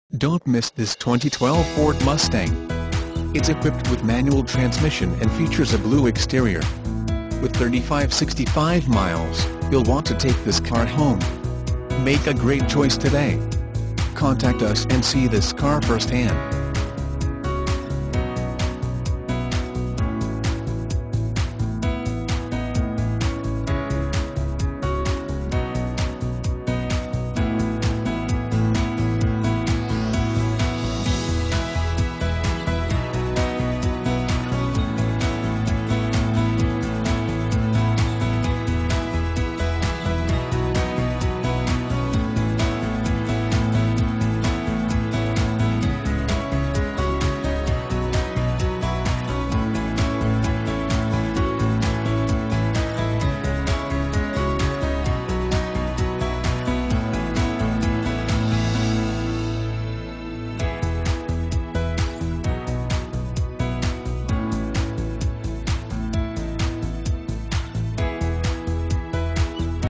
Don't miss this 2012 Ford Mustang. It's equipped with manual transmission and features a blue exterior. With 3565 miles, you'll want to take this car home. Make a great choice today. Contact us and see this car firsthand.